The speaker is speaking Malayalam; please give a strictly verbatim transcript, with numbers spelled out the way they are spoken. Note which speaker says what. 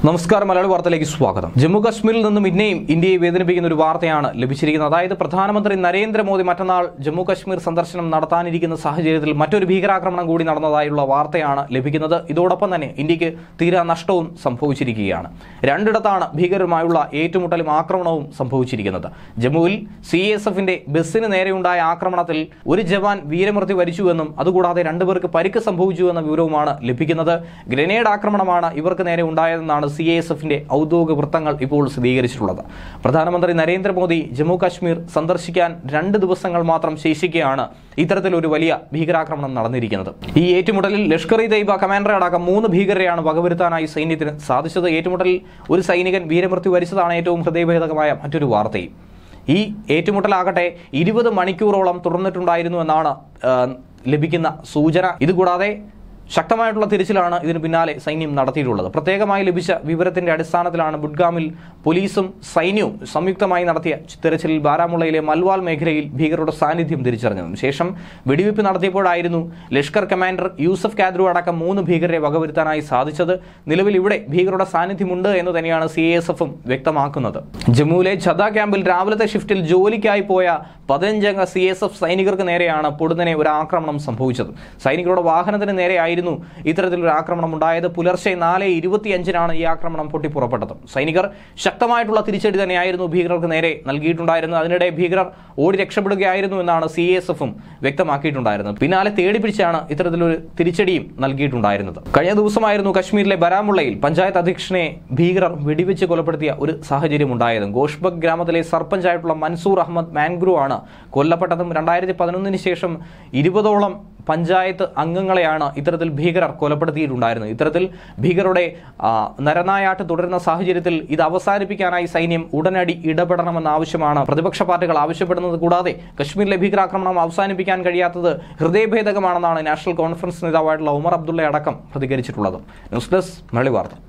Speaker 1: നമസ്കാരം, മലയാളി വാർത്തയിലേക്ക് സ്വാഗതം. ജമ്മു കശ്മീരിൽ നിന്നും ഇന്നയും ഇന്ത്യയെ വേദനിപ്പിക്കുന്ന ഒരു വാർത്തയാണ് ലഭിച്ചിരിക്കുന്നത്. അതായത് പ്രധാനമന്ത്രി നരേന്ദ്രമോദി മറ്റന്നാൾ ജമ്മു കശ്മീർ സന്ദർശനം നടത്താനിരിക്കുന്ന സാഹചര്യത്തിൽ മറ്റൊരു ഭീകരാക്രമണം കൂടി നടന്നതായുള്ള വാർത്തയാണ് ലഭിക്കുന്നത്. ഇതോടൊപ്പം തന്നെ ഇന്ത്യക്ക് തീരാ നഷ്ടവും സംഭവിച്ചിരിക്കുകയാണ്. രണ്ടിടത്താണ് ഭീകരരുമായുള്ള ഏറ്റുമുട്ടലും ആക്രമണവും സംഭവിച്ചിരിക്കുന്നത്. ജമ്മുവിൽ സി എസ് എഫിന്റെ ബസ്സിന് നേരെയുണ്ടായ ആക്രമണത്തിൽ ഒരു ജവാൻ വീരമൃത്യു വരിച്ചുവെന്നും അതുകൂടാതെ രണ്ടുപേർക്ക് പരിക്ക് സംഭവിച്ചുവെന്ന വിവരവുമാണ് ലഭിക്കുന്നത്. ഗ്രനേഡ് ആക്രമണമാണ് ഇവർക്ക് നേരെ ഉണ്ടായതെന്നാണ് സി എസ് എഫിന്റെ ഔദ്യോഗിക വൃത്തങ്ങൾ ഇപ്പോൾ സ്ഥിരീകരിച്ചിട്ടുള്ളത്. പ്രധാനമന്ത്രി നരേന്ദ്രമോദി ജമ്മു കാശ്മീർ സന്ദർശിക്കാൻ രണ്ട് ദിവസങ്ങൾ മാത്രം ശേഷിക്കെയാണ് ഇത്തരത്തിലൊരു വലിയ ഭീകരാക്രമണം നടന്നിരിക്കുന്നത്. ഈ ഏറ്റുമുട്ടലിൽ ലഷ്കർ ഇ തയ്ബ കമാൻഡറെ അടക്കം മൂന്ന് ഭീകരരെയാണ് വകവരുത്താനായി സൈന്യത്തിന് സാധിച്ചത്. ഏറ്റുമുട്ടലിൽ ഒരു സൈനികൻ വീരമൃത്യു വരിച്ചതാണ് ഏറ്റവും ഹൃദയഭേദകമായ മറ്റൊരു വാർത്തയും. ഈ ഏറ്റുമുട്ടലാകട്ടെ ഇരുപത് മണിക്കൂറോളം തുടർന്നിട്ടുണ്ടായിരുന്നു എന്നാണ് ലഭിക്കുന്ന സൂചന. ഇതുകൂടാതെ ശക്തമായിട്ടുള്ള തിരച്ചിലാണ് ഇതിന് പിന്നാലെ സൈന്യം നടത്തിയിട്ടുള്ളത്. പ്രത്യേകമായി ലഭിച്ച വിവരത്തിന്റെ അടിസ്ഥാനത്തിലാണ് ബുഡ്ഗാമിൽ പോലീസും സൈന്യവും സംയുക്തമായി നടത്തിയ തിരച്ചിലിൽ ബാരാമുള്ളയിലെ മൽവാൽ മേഖലയിൽ ഭീകരരുടെ സാന്നിധ്യം തിരിച്ചറിഞ്ഞത്. ശേഷം വെടിവയ്പ് നടത്തിയപ്പോഴായിരുന്നു ലഷ്കർ കമാൻഡർ യൂസഫ് കാദ്രു അടക്കം മൂന്ന് ഭീകരരെ വകവരുത്താനായി സാധിച്ചത്. നിലവിൽ ഇവിടെ ഭീകരരുടെ സാന്നിധ്യമുണ്ട് എന്ന് തന്നെയാണ് സി എസ് എഫും വ്യക്തമാക്കുന്നത്. ജമ്മുവിലെ ഛദ ക്യാമ്പിൽ രാവിലത്തെ ഷിഫ്റ്റിൽ ജോലിക്കായി പോയ പതിനഞ്ചംഗ സി എസ് എഫ് സൈനികർക്ക് നേരെയാണ് പൊടുന്നനെ ഒരു ആക്രമണം സംഭവിച്ചത്. സൈനികരുടെ വാഹനത്തിന് നേരെയായിരുന്നു ഇത്തരത്തിലൊരു ആക്രമണം ഉണ്ടായത്. പുലർച്ചെ നാല് ഇരുപത്തിയഞ്ചിനാണ് ഈ ആക്രമണം പൊട്ടിപ്പുറപ്പെട്ടത്. സൈനികർ ശക്തമായിട്ടുള്ള തിരിച്ചടി തന്നെയായിരുന്നു ഭീകരർക്ക് നേരെ നൽകിയിട്ടുണ്ടായിരുന്നത്. അതിനിടെ ഭീകരർ ഓടി രക്ഷപ്പെടുകയായിരുന്നു എന്നാണ് സി എസ് എഫും വ്യക്തമാക്കിയിട്ടുണ്ടായിരുന്നത്. പിന്നാലെ തേടിപ്പിടിച്ചാണ് ഇത്തരത്തിലൊരു തിരിച്ചടിയും നൽകിയിട്ടുണ്ടായിരുന്നത്. കഴിഞ്ഞ ദിവസമായിരുന്നു കശ്മീരിലെ ബാരാമുള്ളയിൽ പഞ്ചായത്ത് അധ്യക്ഷനെ ഭീകരർ വെടിവെച്ച് കൊലപ്പെടുത്തിയ ഒരു സാഹചര്യം ഉണ്ടായത്. ഗോഷ്ബഗ് ഗ്രാമത്തിലെ സർപഞ്ചായിട്ടുള്ള മൻസൂർ അഹമ്മദ് മാൻഗ്രൂ ആണ് കൊല്ലപ്പെട്ടതും. രണ്ടായിരത്തി പതിനൊന്നിന് ശേഷം ഇരുപതോളം പഞ്ചായത്ത് അംഗങ്ങളെയാണ് ഇത്തരത്തിൽ ഭീകരർ കൊലപ്പെടുത്തിയിട്ടുണ്ടായിരുന്നത്. ഇത്തരത്തിൽ ഭീകരരുടെ നരനായാട്ട് തുടരുന്ന സാഹചര്യത്തിൽ ഇത് അവസാനിപ്പിക്കാനായി സൈന്യം ഉടനടി ഇടപെടണമെന്ന ആവശ്യമാണ് പ്രതിപക്ഷ പാർട്ടികൾ ആവശ്യപ്പെടുന്നത്. കൂടാതെ കശ്മീരിലെ ഭീകരാക്രമണം അവസാനിപ്പിക്കാൻ കഴിയാത്തത് ഹൃദയഭേദകമാണെന്നാണ് നാഷണൽ കോൺഫറൻസ് നേതാവായിട്ടുള്ള ഉമർ അബ്ദുള്ള അടക്കം പ്രതികരിച്ചിട്ടുള്ളത്. ന്യൂസ് ഡെസ്ക് മലയാളി വാർത്ത.